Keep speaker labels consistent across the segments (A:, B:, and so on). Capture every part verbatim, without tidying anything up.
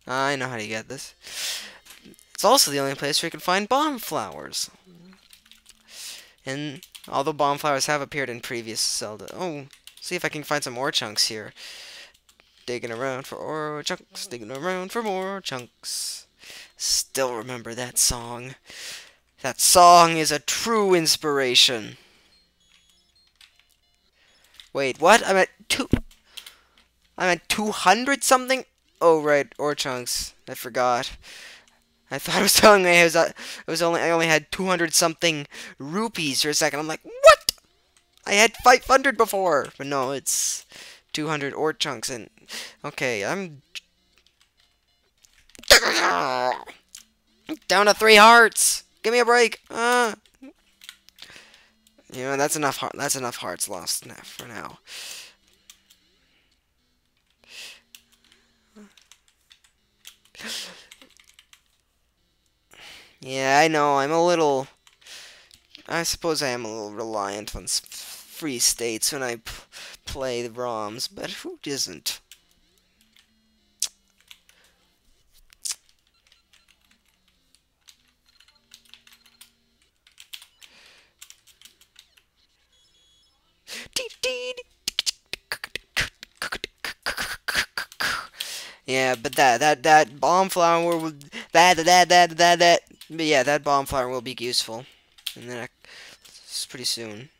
A: I know how to get this. It's also the only place where you can find bomb flowers. And although bomb flowers have appeared in previous Zelda. Oh, see if I can find some ore chunks here. Digging around for ore chunks, digging around for more chunks. Still remember that song. That song is a true inspiration. Wait, what? I'm at two. I'm at two hundred something. Oh right, ore chunks. I forgot. I thought I was telling me I was, uh, I was only I only had two hundred something rupees for a second. I'm like, what? I had five hundred before, but no, it's two hundred ore chunks. And okay, I'm down to three hearts. Give me a break. Uh, you know, that's enough. Heart that's enough hearts lost now, for now. Yeah, I know. I'm a little. I suppose I am a little reliant on free states when I p play the ROMs, but who isn't? Yeah, but that that that bomb flower will that that that that that. But yeah, that bomb flower will be useful, and then it's pretty soon.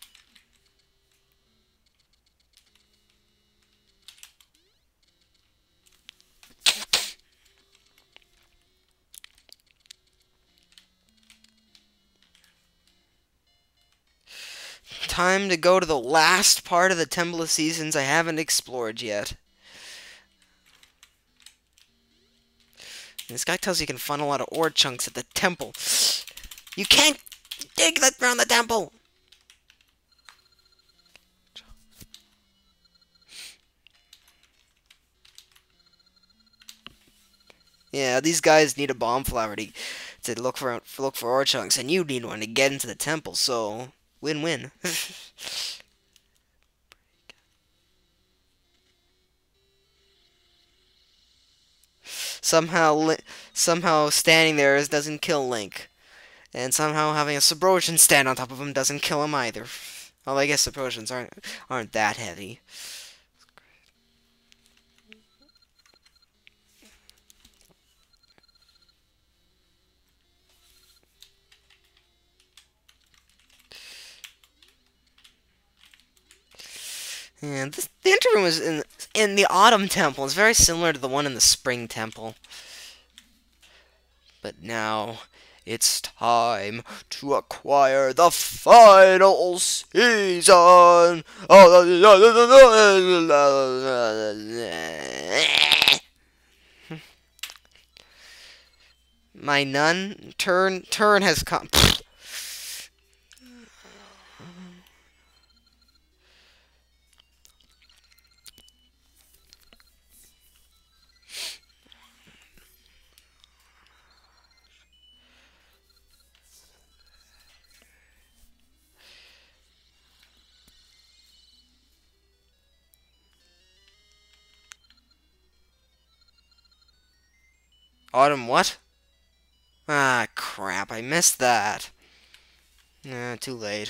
A: Time to go to the last part of the Temple of Seasons I haven't explored yet. This guy tells you you can find a lot of ore chunks at the temple. You can't dig that around the temple! Yeah, these guys need a bomb flower to, to look for look for ore chunks, and you need one to get into the temple, so win-win. somehow, somehow standing there doesn't kill Link. And somehow having a Subrosion stand on top of him doesn't kill him either. Well, I guess Subrosians aren't aren't that heavy. And this, the entry room is in in the Autumn Temple. It's very similar to the one in the Spring Temple. But now it's time to acquire the final season. My nun turn turn has come. Autumn what? Ah, crap, I missed that. Nah, too late.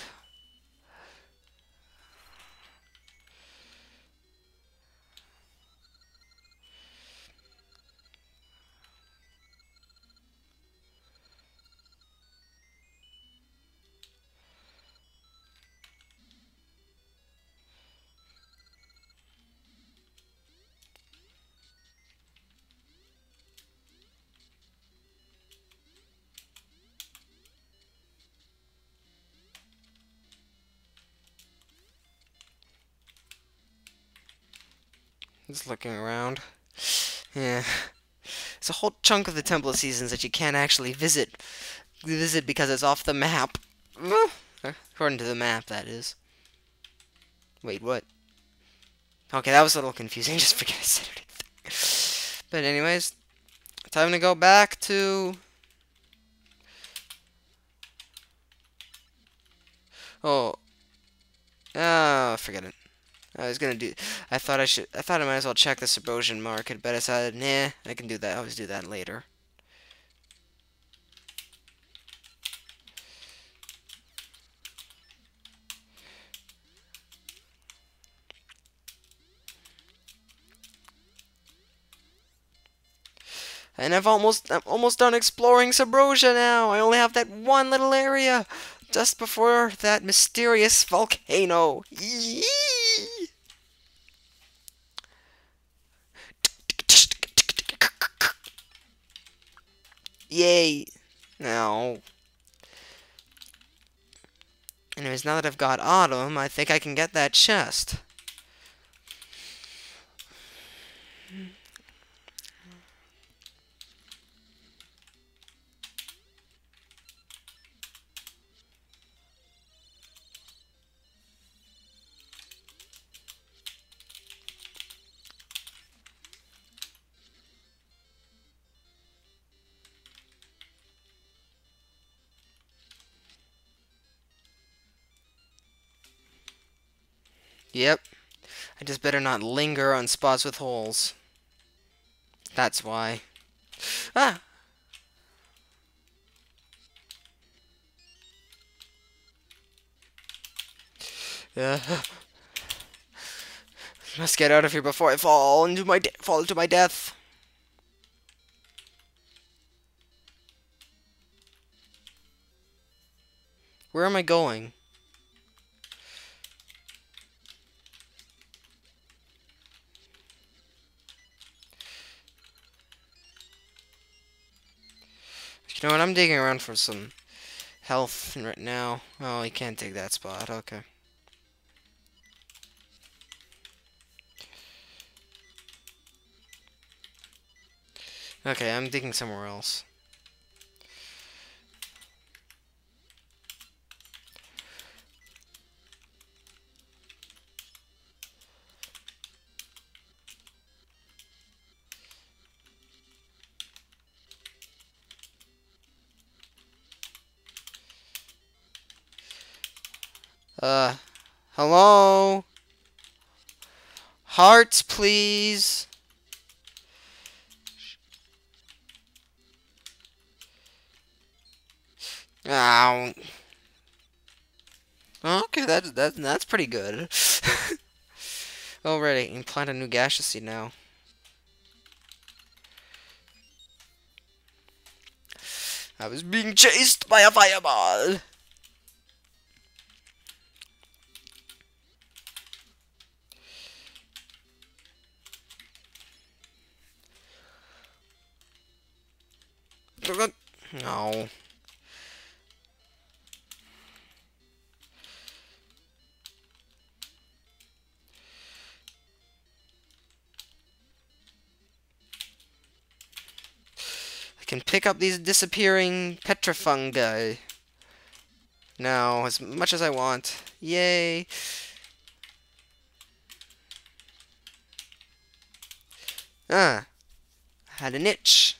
A: Just looking around. Yeah. It's a whole chunk of the Temple of Seasons that you can't actually visit. Visit because it's off the map. According to the map, that is. Wait, what? Okay, that was a little confusing. Just forget I said anything. But anyways, time to go back to... Oh. Oh, forget it. I was gonna do. I thought I should. I thought I might as well check the Subrosian market, but I decided, nah, I can do that. I always do that later. And I've almost, I'm almost done exploring Subrosia now. I only have that one little area, just before that mysterious volcano. Yee! Yay! Now, anyways, now that I've got Autumn, I think I can get that chest. Yep. I just better not linger on spots with holes. That's why. Ah! Uh, must get out of here before I fall into my fall into my death. Where am I going? You know what? I'm digging around for some health right now. Oh, you can't take that spot. Okay. Okay, I'm digging somewhere else. Uh, hello? Hearts, please. Ow. Okay, that's that's that's pretty good. Already, you can plant a new gaseous seed now. I was being chased by a fireball. No. I can pick up these disappearing petrofungi now as much as I want. Yay. Ah. I had an itch.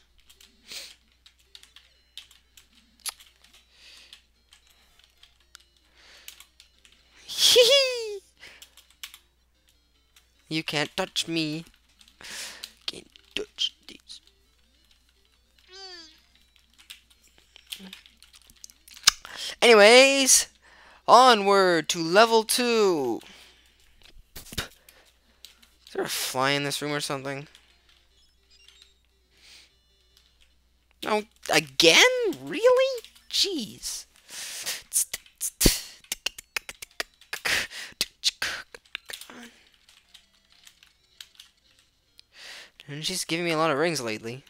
A: Hee You can't touch me. Can't touch these. Anyways, onward to level two. Is there a fly in this room or something? No, again? Really? Jeez. And she's giving me a lot of rings lately.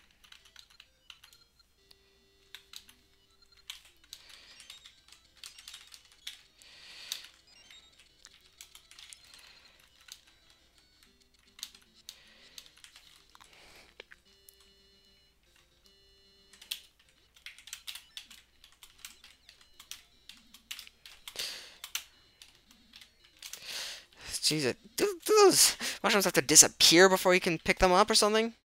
A: Jeez, do, do those mushrooms have to disappear before you can pick them up or something?